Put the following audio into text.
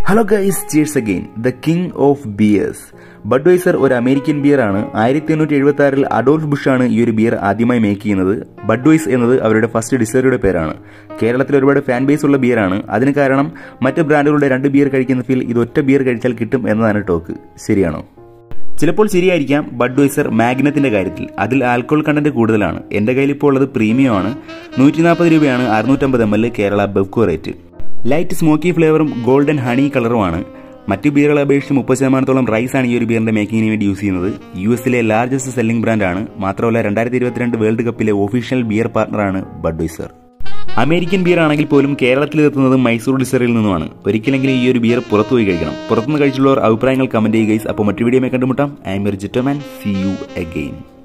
Hello guys, cheers again. The king of beers. Budweiser ഒരു American beer ആണ്. 1876 Adolf Bush ആണ് ഈ ഒരു ബിയർ ആദ്യമായി മേക്ക് ചെയ്യുന്നത്. ബഡ്വൈസ് എന്നത് അവരുടെ ഫസ്റ്റ് ഡിസ്റ്റിലറിയുടെ പേരാണ്. കേരളത്തിൽ ഒരുപാട് ഫാൻ ബേസ് ഉള്ള ബിയർ ആണ്. അതിന് കാരണം മറ്റ് ബ്രാൻഡുകളുടെ 2 ബിയർ കഴിക്കുന്ന ഫീൽ ഇത് ഒറ്റ ബിയർ കഴിച്ചാൽ കിട്ടും എന്നതാണ് ടോക്ക്. ശരിയാണോ? ചിലപ്പോൾ ശരിയായിരിക്കാം ബഡ്വൈസർ മാഗ്നത്തിന്റെ കാര്യത്തിൽ. അതിൽ ആൽക്കഹോൾ കണ്ടന്റ് കൂടുതലാണ്. എന്റെ കയ്യിൽ ഇപ്പോൾ ഉള്ളത് പ്രീമിയം ആണ്. 140 രൂപയാണ് 650 ml Kerala Bevco rate. Light smoky ഫ്ലേവറും ഗോൾഡൻ ഹണി കളറുമാണ്. മറ്റു ബിയറുകളെ അപേക്ഷിച്ച് 30% റൈസാണ് ഈ ഒരു ബിയറിന്റെ മേക്കിങ്ങിന് വേണ്ടി യൂസ് ചെയ്യുന്നത്. യുഎസിലെ ലാർജസ്റ്റ് സെല്ലിംഗ് ബ്രാൻഡാണ്. മാത്രമല്ല 2022 വേൾഡ് കപ്പിലെ ഒഫീഷ്യൽ ബിയർ പാർട്ണറാണ് ബഡ്വൈസർ. അമേരിക്കൻ ബിയർ ആണെങ്കിൽ പോലും കേരളത്തിലെത്തുന്നത് മൈസൂർ ഡിസ്റ്ററിൽ നിന്നുമാണ്. ഒരിക്കലെങ്കിലും ഈ ഒരു ബിയർ പുറത്തുപോയി കഴിക്കണം. പുറത്തുനിന്ന് കഴിച്ചുള്ളവർ അഭിപ്രായങ്ങൾ കമന്റ് ചെയ്യുക. അപ്പോൾ മറ്റു വീഡിയോ കണ്ടുമുട്ടാം. ഐ എം ജിറ്റോമാൻ. See you again.